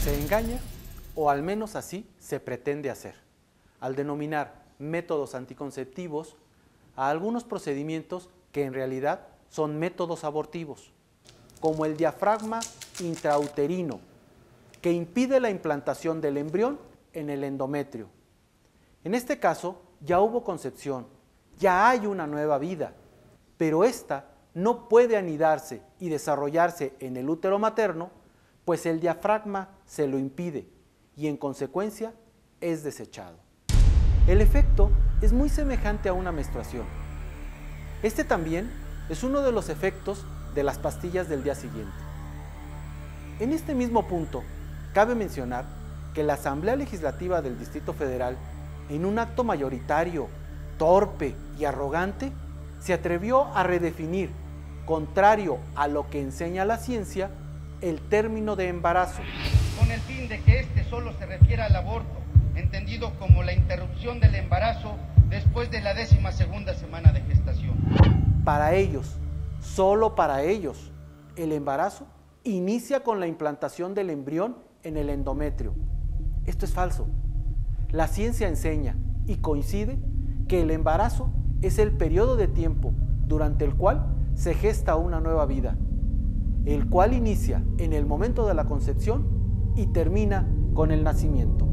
Se engaña, o al menos así se pretende hacer, al denominar métodos anticonceptivos a algunos procedimientos que en realidad son métodos abortivos, como el diafragma intrauterino, que impide la implantación del embrión en el endometrio. En este caso, ya hubo concepción, ya hay una nueva vida, pero esta no puede anidarse y desarrollarse en el útero materno, pues el diafragma se lo impide y en consecuencia es desechado. El efecto es muy semejante a una menstruación. Este también es uno de los efectos de las pastillas del día siguiente. En este mismo punto, cabe mencionar que la Asamblea Legislativa del Distrito Federal, en un acto mayoritario, torpe y arrogante, se atrevió a redefinir, contrario a lo que enseña la ciencia, el término de embarazo. Con el fin de que este solo se refiera al aborto, entendido como la interrupción del embarazo después de la 12ª semana de gestación. Para ellos, solo para ellos, el embarazo inicia con la implantación del embrión en el endometrio. Esto es falso. La ciencia enseña y coincide que el embarazo es el periodo de tiempo durante el cual se gesta una nueva vida, el cual inicia en el momento de la concepción y termina con el nacimiento.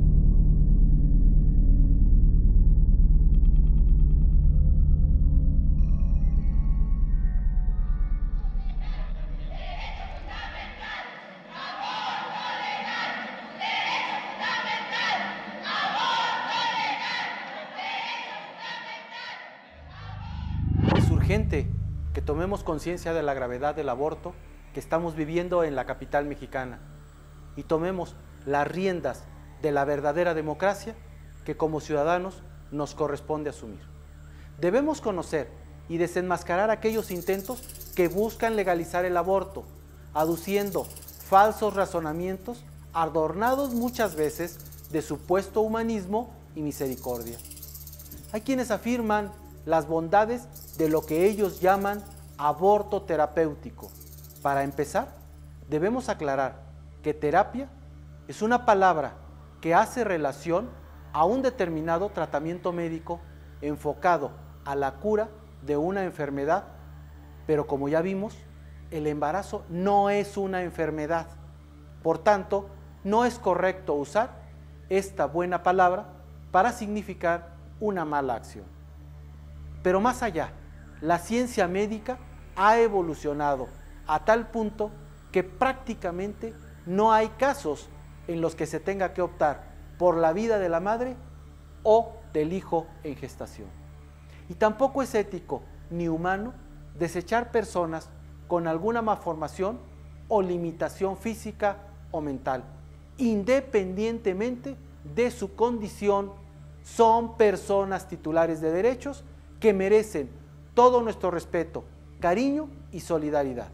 Es urgente que tomemos conciencia de la gravedad del aborto que estamos viviendo en la capital mexicana y tomemos las riendas de la verdadera democracia que como ciudadanos nos corresponde asumir. Debemos conocer y desenmascarar aquellos intentos que buscan legalizar el aborto, aduciendo falsos razonamientos adornados muchas veces de supuesto humanismo y misericordia. Hay quienes afirman las bondades de lo que ellos llaman aborto terapéutico. Para empezar, debemos aclarar que terapia es una palabra que hace relación a un determinado tratamiento médico enfocado a la cura de una enfermedad, pero como ya vimos, el embarazo no es una enfermedad. Por tanto, no es correcto usar esta buena palabra para significar una mala acción. Pero más allá, la ciencia médica ha evolucionado a tal punto que prácticamente no hay casos en los que se tenga que optar por la vida de la madre o del hijo en gestación. Y tampoco es ético ni humano desechar personas con alguna malformación o limitación física o mental, independientemente de su condición. Son personas titulares de derechos que merecen todo nuestro respeto, cariño y solidaridad.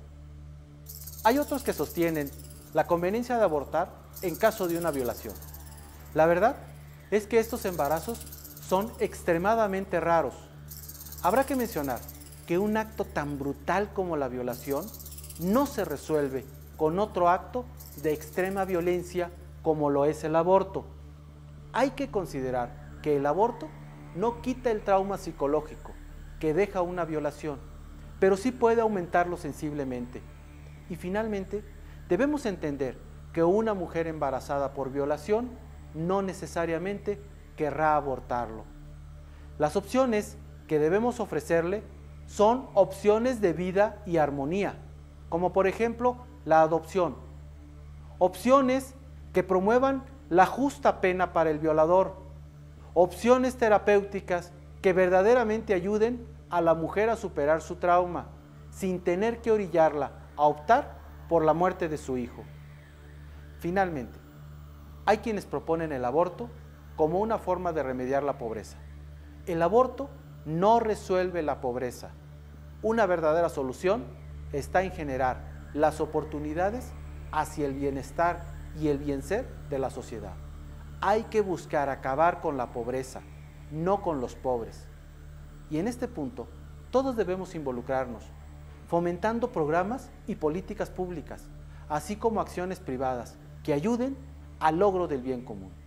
Hay otros que sostienen la conveniencia de abortar en caso de una violación. La verdad es que estos embarazos son extremadamente raros. Habrá que mencionar que un acto tan brutal como la violación no se resuelve con otro acto de extrema violencia como lo es el aborto. Hay que considerar que el aborto no quita el trauma psicológico que deja una violación, pero sí puede aumentarlo sensiblemente. Y finalmente, debemos entender que una mujer embarazada por violación no necesariamente querrá abortarlo. Las opciones que debemos ofrecerle son opciones de vida y armonía, como por ejemplo la adopción. Opciones que promuevan la justa pena para el violador. Opciones terapéuticas que verdaderamente ayuden a la mujer a superar su trauma, sin tener que orillarla a optar por la muerte de su hijo. Finalmente, hay quienes proponen el aborto como una forma de remediar la pobreza. El aborto no resuelve la pobreza. Una verdadera solución está en generar las oportunidades hacia el bienestar y el bien ser de la sociedad. Hay que buscar acabar con la pobreza, no con los pobres. Y en este punto, todos debemos involucrarnos, fomentando programas y políticas públicas, así como acciones privadas, que que ayuden al logro del bien común.